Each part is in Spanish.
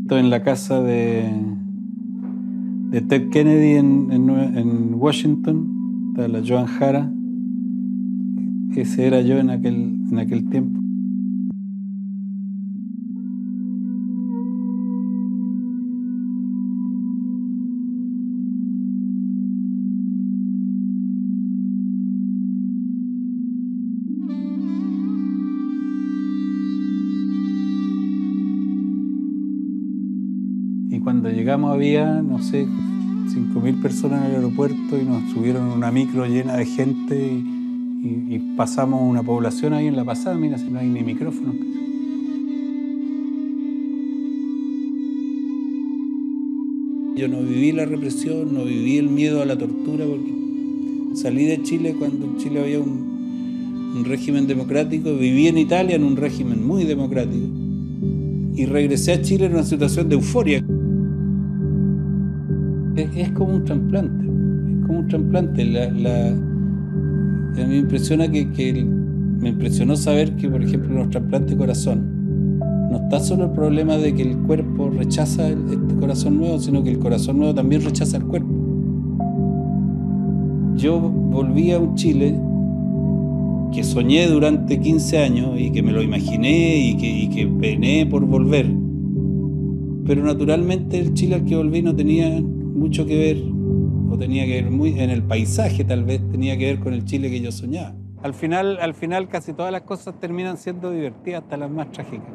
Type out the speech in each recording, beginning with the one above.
Estoy en la casa de Ted Kennedy en Washington, está la Joan Jara. Ese era yo en aquel tiempo. Y cuando llegamos había, no sé, 5.000 personas en el aeropuerto y nos subieron una micro llena de gente y pasamos una población ahí en la pasada, mira, si no hay ni micrófono. Yo no viví la represión, no viví el miedo a la tortura, porque salí de Chile cuando en Chile había un régimen democrático, viví en Italia en un régimen muy democrático y regresé a Chile en una situación de euforia. Es como un trasplante, es como un trasplante. A mí me impresiona me impresionó saber que, por ejemplo, en los trasplantes de corazón, no está solo el problema de que el cuerpo rechaza este corazón nuevo, sino que el corazón nuevo también rechaza el cuerpo. Yo volví a un Chile que soñé durante 15 años y que me lo imaginé y que pené por volver. Pero naturalmente el Chile al que volví no tenía mucho que ver, o tenía que ver muy en el paisaje, tal vez tenía que ver con el Chile que yo soñaba. Al final casi todas las cosas terminan siendo divertidas, hasta las más trágicas.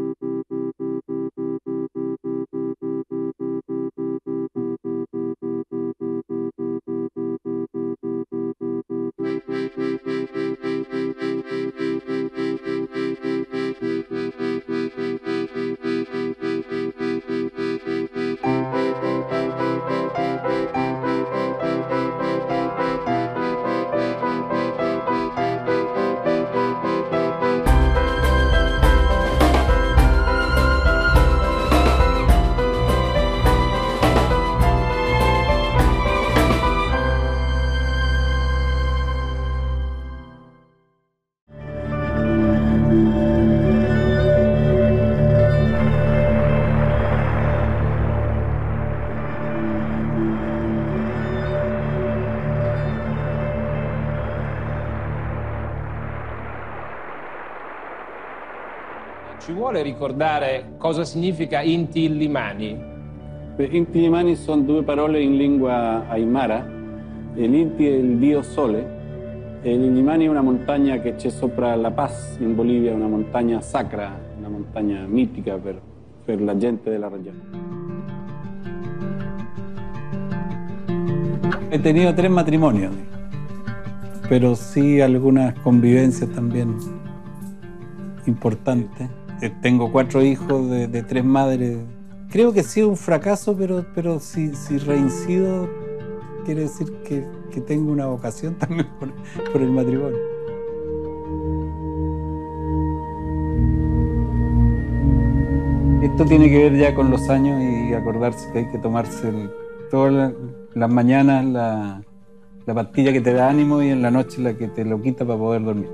Ci vuole ricordare cosa significa Inti Illimani? Inti Illimani sono due parole in lingua aymara. Inti è il dio sole e l'Illimani è una montagna che c'è sopra La Paz in Bolivia, una montagna sacra, una montagna mitica per la gente della regione. He tenido 3 matrimonios, pero sí algunas convivencias también importantes. Tengo 4 hijos de 3 madres. Creo que ha sido un fracaso, pero si reincido, quiere decir que tengo una vocación también por el matrimonio. Esto tiene que ver ya con los años y acordarse que hay que tomarse todas las mañanas la pastilla que te da ánimo y en la noche la que te lo quita para poder dormir.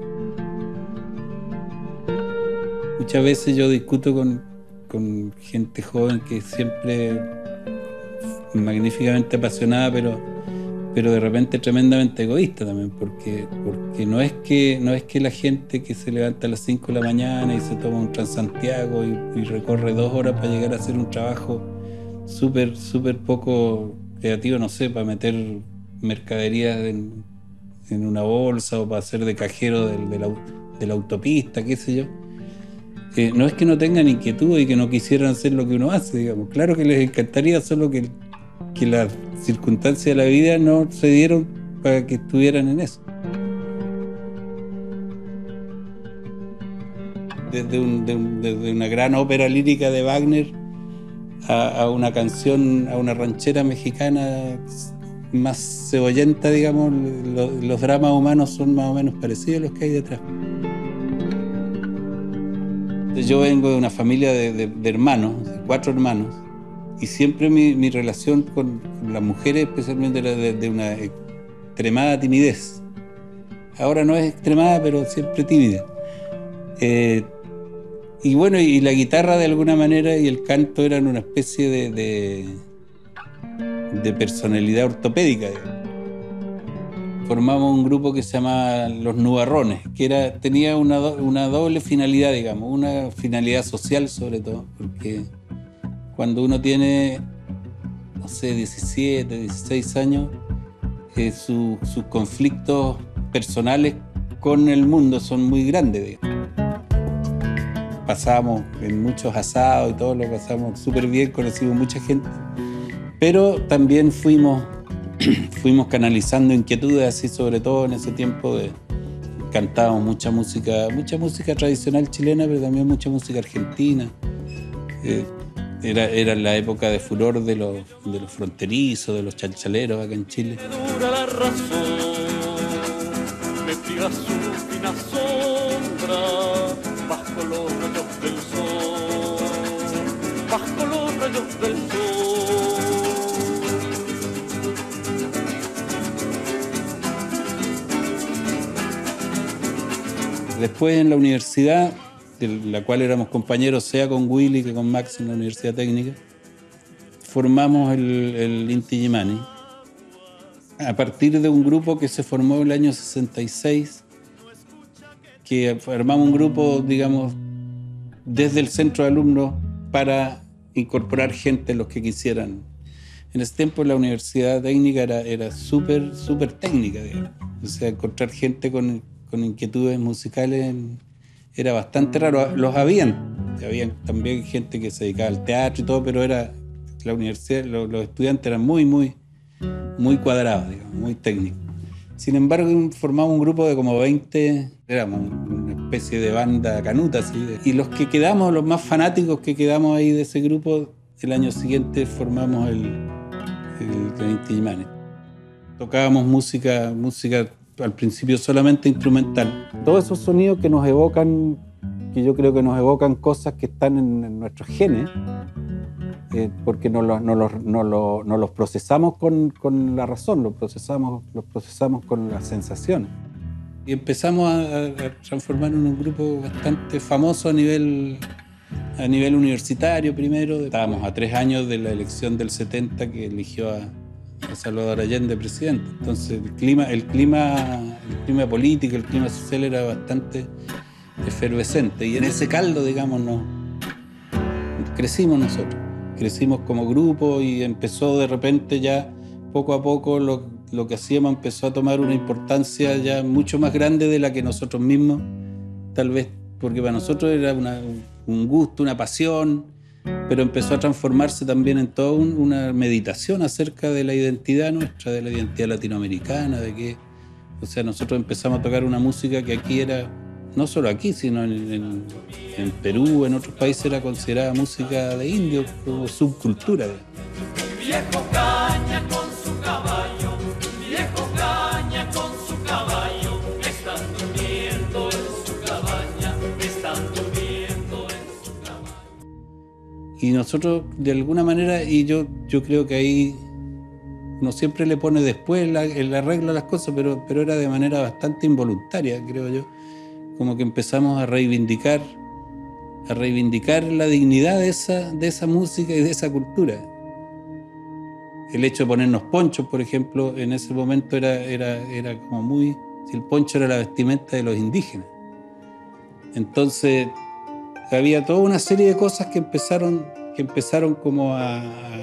Muchas veces yo discuto con gente joven que siempre magníficamente apasionada, pero de repente tremendamente egoísta también, porque no es que la gente que se levanta a las 5 de la mañana y se toma un Transantiago y recorre 2 horas para llegar a hacer un trabajo súper poco creativo, no sé, para meter mercaderías en una bolsa o para hacer de cajero de la autopista, qué sé yo. No es que no tengan inquietud y que no quisieran hacer lo que uno hace, digamos. Claro que les encantaría, solo que las circunstancias de la vida no se dieron para que estuvieran en eso. Desde una gran ópera lírica de Wagner a una canción, a una ranchera mexicana más cebollenta, digamos, los dramas humanos son más o menos parecidos a los que hay detrás. Yo vengo de una familia de hermanos, de 4 hermanos, y siempre mi relación con las mujeres especialmente era de una extremada timidez. Ahora no es extremada, pero siempre tímida. Y bueno, y la guitarra de alguna manera y el canto eran una especie de personalidad ortopédica, digamos. Formamos un grupo que se llamaba Los Nubarrones, que tenía una doble finalidad, digamos, una finalidad social sobre todo, porque cuando uno tiene, no sé, 17, 16 años, sus conflictos personales con el mundo son muy grandes, digamos. Pasamos en muchos asados y todo lo pasamos súper bien, conocimos mucha gente, pero también fuimos canalizando inquietudes, así sobre todo en ese tiempo cantábamos mucha música tradicional chilena, pero también mucha música argentina. Era la época de furor de los fronterizos, de los chalchaleros acá en Chile. Me dura la razón, me tira su fina sombra bajo los rayos del sol, bajo los rayos del sol. Después en la universidad, de la cual éramos compañeros, sea con Willy que con Max en la Universidad Técnica, formamos el Inti Illimani, a partir de un grupo que se formó en el año 66, que armamos un grupo, digamos, desde el centro de alumnos para incorporar gente, los que quisieran. En ese tiempo la Universidad Técnica era súper técnica, digamos. O sea, encontrar gente con inquietudes musicales era bastante raro. Los habían también gente que se dedicaba al teatro y todo, pero la universidad, los estudiantes eran muy cuadrados, digamos, muy técnicos. Sin embargo, formamos un grupo de como 20, éramos una especie de banda canuta, ¿sí? Y los que quedamos, los más fanáticos que quedamos ahí de ese grupo, el año siguiente formamos el Inti Illimani. Tocábamos música al principio solamente instrumental. Todos esos sonidos que nos evocan, que yo creo que nos evocan cosas que están en nuestros genes, porque no los procesamos con la razón, los procesamos con las sensaciones. Y empezamos a transformar en un grupo bastante famoso a nivel universitario primero. Estábamos a 3 años de la elección del 70 que eligió a Salvador Allende presidente. Entonces el clima político, el clima social era bastante efervescente, y en ese caldo, digamos, crecimos nosotros. Crecimos como grupo y empezó de repente ya poco a poco lo que hacíamos empezó a tomar una importancia ya mucho más grande de la que nosotros mismos, tal vez porque para nosotros era un gusto, una pasión, pero empezó a transformarse también en toda una meditación acerca de la identidad nuestra, de la identidad latinoamericana, o sea, nosotros empezamos a tocar una música que aquí era, no solo aquí, sino en Perú, en otros países era considerada música de indios, como subcultura. Viejo caña con su caballo, viejo caña con su caballo, están durmiendo en su cabaña, están durmiendo en su cabaña. Y nosotros, de alguna manera, y yo creo que ahí uno siempre le pone después el arreglo a las cosas, pero era de manera bastante involuntaria, creo yo. Como que empezamos a reivindicar la dignidad de esa música y de esa cultura. El hecho de ponernos ponchos, por ejemplo, en ese momento era como muy... Si el poncho era la vestimenta de los indígenas. Entonces, había toda una serie de cosas que empezaron como a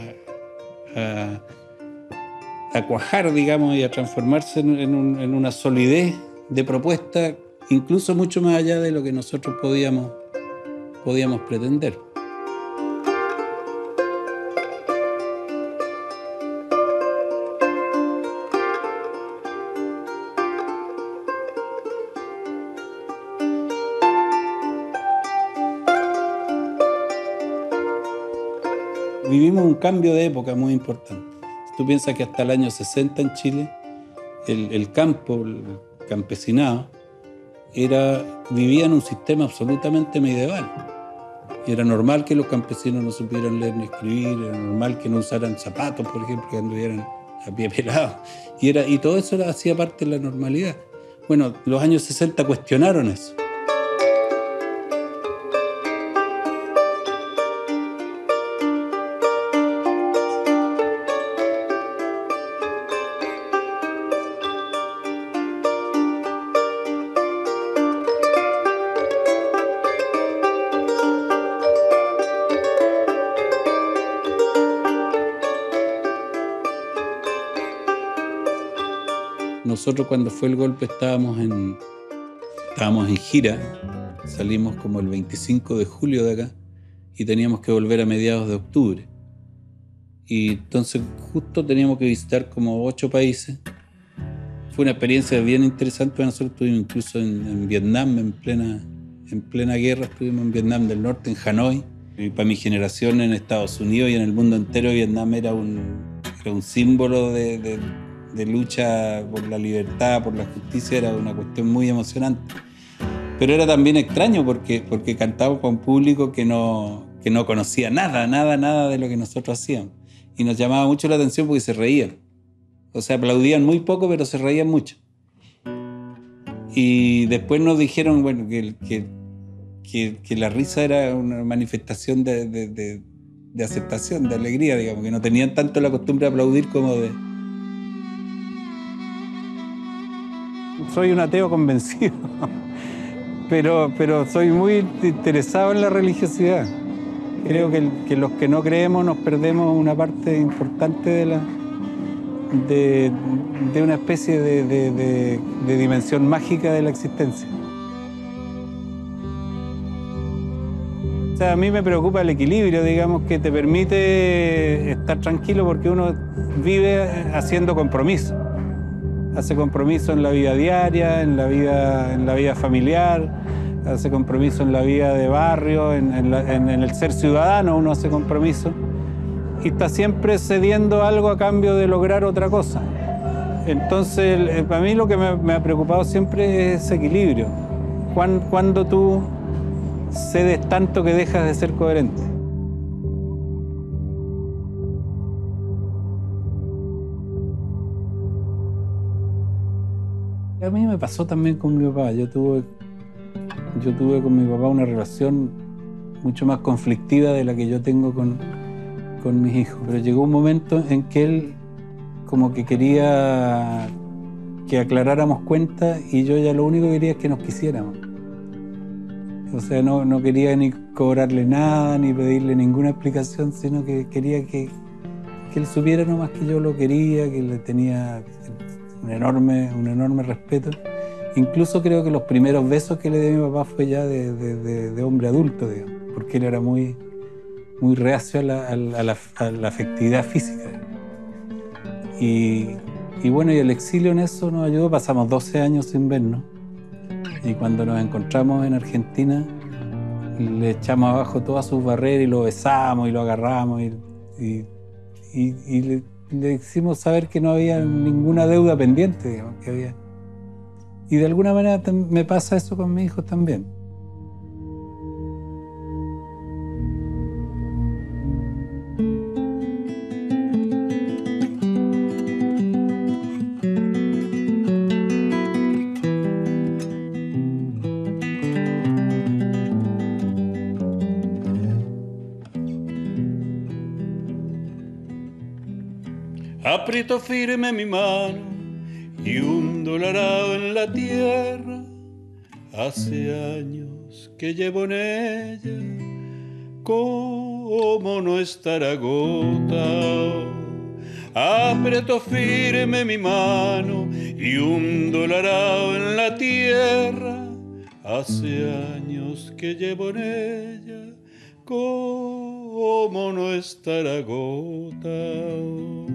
cuajar, digamos, y a transformarse en una solidez de propuesta, incluso mucho más allá de lo que nosotros podíamos pretender. Vivimos un cambio de época muy importante. Tú piensas que hasta el año 60 en Chile, el campo, el campesinado, vivía en un sistema absolutamente medieval. Y era normal que los campesinos no supieran leer ni escribir, era normal que no usaran zapatos, por ejemplo, que anduvieran a pie pelado. Y todo eso hacía parte de la normalidad. Bueno, los años 60 cuestionaron eso. nosotros cuando fue el golpe estábamos en gira, salimos como el 25 de julio de acá y teníamos que volver a mediados de octubre. Y entonces justo teníamos que visitar como 8 países. Fue una experiencia bien interesante. Nosotros estuvimos incluso en Vietnam, en plena guerra, estuvimos en Vietnam del Norte, en Hanoi. Y para mi generación en Estados Unidos y en el mundo entero, Vietnam era un símbolo de lucha por la libertad, por la justicia. Era una cuestión muy emocionante. Pero era también extraño porque cantábamos para un público que no conocía nada de lo que nosotros hacíamos. Y nos llamaba mucho la atención porque se reían. O sea, aplaudían muy poco, pero se reían mucho. Y después nos dijeron, bueno, que la risa era una manifestación de aceptación, de alegría, digamos, que no tenían tanto la costumbre de aplaudir como de... Soy un ateo convencido, pero soy muy interesado en la religiosidad. Creo que los que no creemos nos perdemos una parte importante de una especie de dimensión mágica de la existencia. O sea, a mí me preocupa el equilibrio, digamos, que te permite estar tranquilo porque uno vive haciendo compromiso. Hace compromiso en la vida diaria, en la vida familiar, hace compromiso en la vida de barrio, en el ser ciudadano uno hace compromiso y está siempre cediendo algo a cambio de lograr otra cosa. Entonces, para mí lo que me ha preocupado siempre es ese equilibrio. Cuando tú cedes tanto que dejas de ser coherente. A mí me pasó también con mi papá. Yo tuve con mi papá una relación mucho más conflictiva de la que yo tengo con mis hijos. Pero llegó un momento en que él como que quería que aclaráramos cuentas y yo ya lo único que quería es que nos quisiéramos. O sea, no quería ni cobrarle nada, ni pedirle ninguna explicación, sino que quería que él supiera nomás que yo lo quería, que le tenía un enorme respeto. Incluso creo que los primeros besos que le di a mi papá fue ya de hombre adulto, digamos, porque él era muy reacio a la afectividad física. Y bueno, y el exilio en eso nos ayudó. Pasamos 12 años sin vernos. Y cuando nos encontramos en Argentina, le echamos abajo todas sus barreras y lo besamos y lo agarramos y le hicimos saber que no había ninguna deuda pendiente, digamos, que había. Y de alguna manera me pasa eso con mis hijos también. Aprieto firme mi mano y hundo el arado en la tierra. Hace años que llevo en ella, ¿cómo no estar agotado? Aprieto firme mi mano y hundo el arado en la tierra. Hace años que llevo en ella, ¿cómo no estar agotado?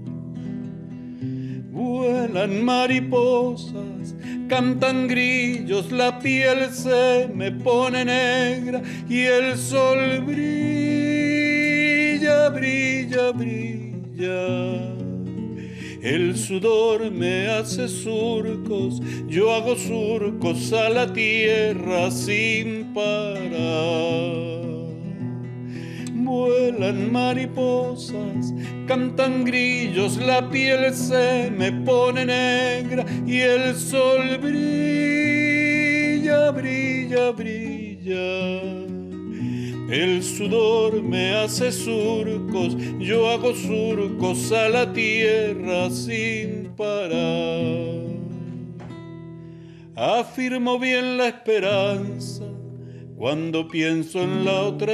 Vuelan mariposas, cantan grillos, la piel se me pone negra y el sol brilla, brilla, brilla. El sudor me hace surcos, yo hago surcos a la tierra sin parar. Vuelan mariposas, cantan grillos, la piel se me pone negra y el sol brilla, brilla, brilla. El sudor me hace surcos, yo hago surcos a la tierra sin parar. Afirmo bien la esperanza cuando pienso en la otra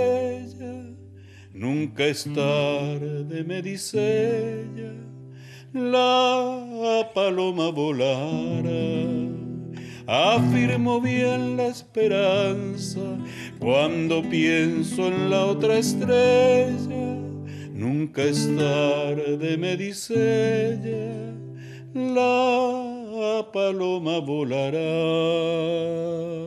estrella. Nunca es tarde, me dice ella, la paloma volara. Afirmo bien la esperanza cuando pienso en la otra estrella. Nunca es tarde, me dice ella, la paloma volará.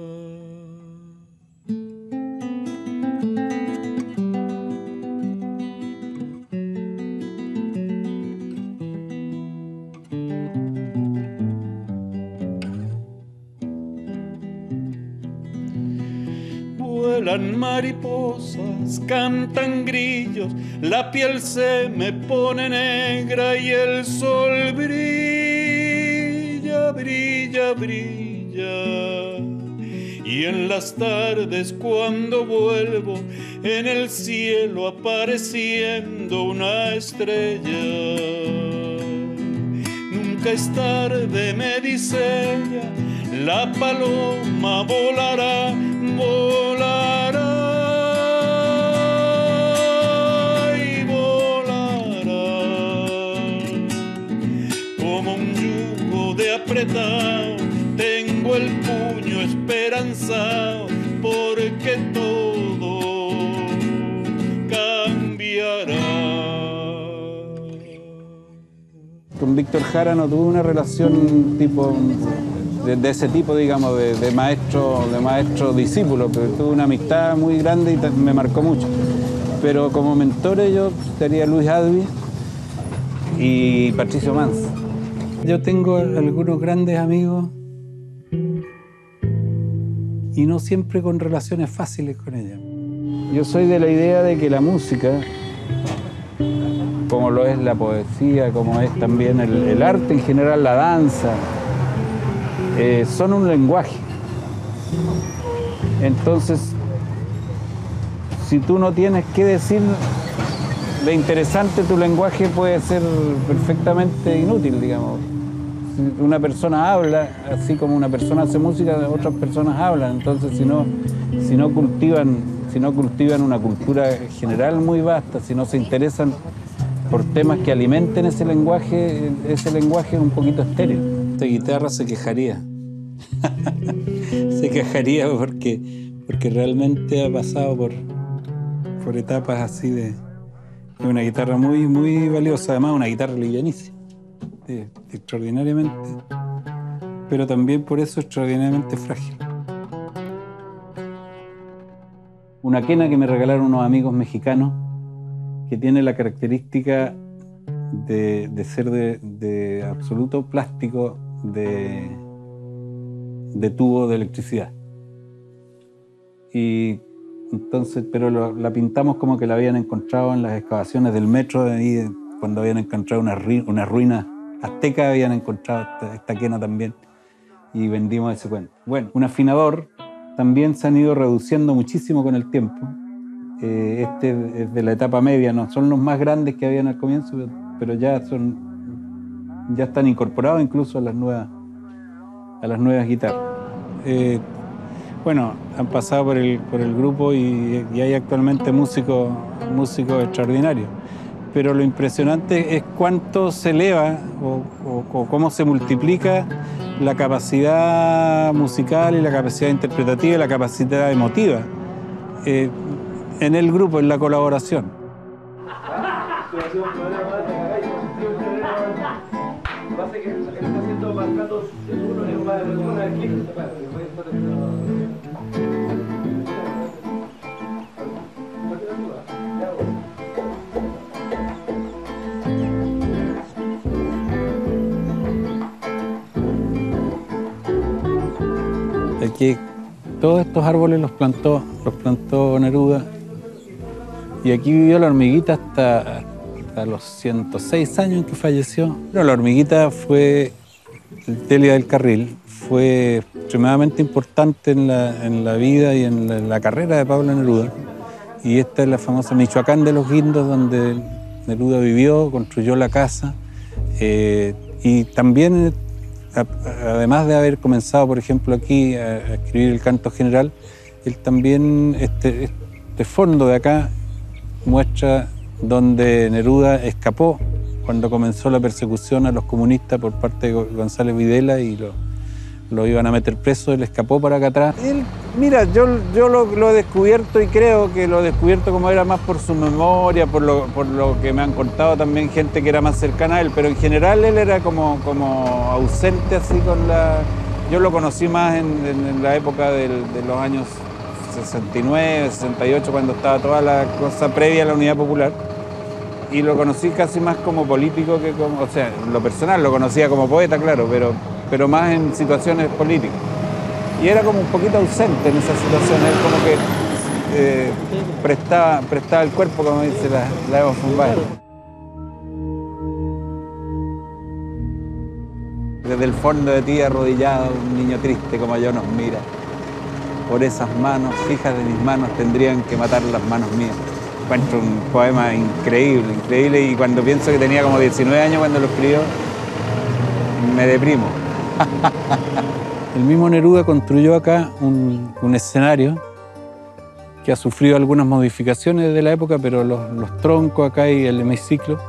Vuelan mariposas, cantan grillos, la piel se me pone negra y el sol brilla, brilla, brilla. Y en las tardes cuando vuelvo, en el cielo apareciendo una estrella. Nunca es tarde, me dice ella, la paloma volará, volará y volará como un yugo de apretado. Tengo el puño esperanzado porque todo cambiará. Con Víctor Jara no tuve una relación tipo de ese tipo, digamos, de maestro-discípulo, pero tuve una amistad muy grande y me marcó mucho. Pero como mentores yo sería Luis Advi y Patricio Manz. Yo tengo algunos grandes amigos y no siempre con relaciones fáciles con ellos. Yo soy de la idea de que la música, como lo es la poesía, como es también el arte en general, la danza, son un lenguaje. Entonces, si tú no tienes que decir de interesante, tu lenguaje puede ser perfectamente inútil, digamos. Si una persona habla, así como una persona hace música, otras personas hablan. Entonces, si no cultivan una cultura general muy vasta, si no se interesan por temas que alimenten ese lenguaje es un poquito estéril. Esta guitarra se quejaría. Se quejaría porque realmente ha pasado por etapas así de una guitarra muy, muy valiosa, además una guitarra livianísima, extraordinariamente, pero también por eso extraordinariamente frágil. Una quena que me regalaron unos amigos mexicanos que tiene la característica de ser de absoluto plástico de tubo de electricidad. Y entonces, pero la pintamos como que la habían encontrado en las excavaciones del metro, ahí, cuando habían encontrado una ruina azteca, habían encontrado esta quena también, y vendimos ese cuento. Bueno, un afinador también se han ido reduciendo muchísimo con el tiempo. Este es de la etapa media, no son los más grandes que habían al comienzo, pero ya están incorporados incluso a las nuevas guitarras. Bueno, han pasado por el grupo y hay actualmente músicos extraordinarios. Pero lo impresionante es cuánto se eleva o cómo se multiplica la capacidad musical y la capacidad interpretativa y la capacidad emotiva en el grupo, en la colaboración. Aquí todos estos árboles los plantó Neruda, y aquí vivió la hormiguita hasta los 106 años en que falleció. Pero la hormiguita fue, Telia del Carril, fue extremadamente importante en la vida y en la carrera de Pablo Neruda. Y esta es la famosa Michoacán de los Guindos, donde Neruda vivió, construyó la casa. Y también, además de haber comenzado, por ejemplo, aquí a escribir el canto general, él también, este fondo de acá, muestra donde Neruda escapó cuando comenzó la persecución a los comunistas por parte de González Videla y lo iban a meter preso, él escapó para acá atrás. Mira, yo lo he descubierto y creo que lo he descubierto como era más por su memoria, por lo que me han contado también gente que era más cercana a él, pero en general él era como ausente así con la... Yo lo conocí más en la época de los años 69, 68, cuando estaba toda la cosa previa a la Unidad Popular. Y lo conocí casi más como político que como... O sea, en lo personal lo conocía como poeta, claro, pero más en situaciones políticas. Y era como un poquito ausente en esas situaciones, él como que prestaba el cuerpo, como dice la Eva Funbaer. Desde el fondo de ti arrodillado, un niño triste como yo nos mira. Por esas manos, hijas de mis manos, tendrían que matar las manos mías. Encuentro un poema increíble, increíble, y cuando pienso que tenía como 19 años cuando lo escribió, me deprimo. El mismo Neruda construyó acá un escenario que ha sufrido algunas modificaciones de la época, pero los troncos acá y el hemiciclo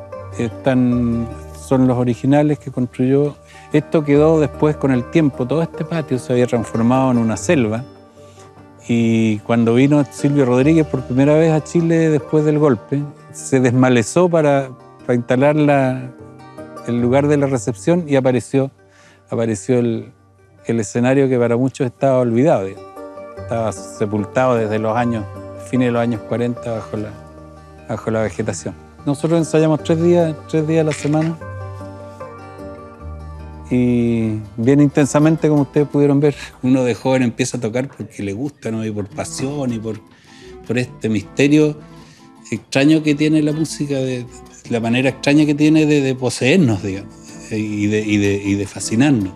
son los originales que construyó. Esto quedó después con el tiempo, todo este patio se había transformado en una selva, y cuando vino Silvio Rodríguez por primera vez a Chile después del golpe, se desmalezó para instalar el lugar de la recepción y apareció el escenario que para muchos estaba olvidado, digamos. Estaba sepultado desde fines de los años 40 bajo la vegetación. Nosotros ensayamos 3 días a la semana y bien intensamente, como ustedes pudieron ver. Uno de joven empieza a tocar porque le gusta, ¿no? Y por pasión y por este misterio extraño que tiene la música, de la manera extraña que tiene de poseernos, digamos, y de fascinarnos.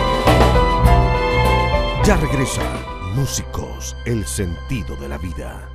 Ya regresa Músicos, el sentido de la vida.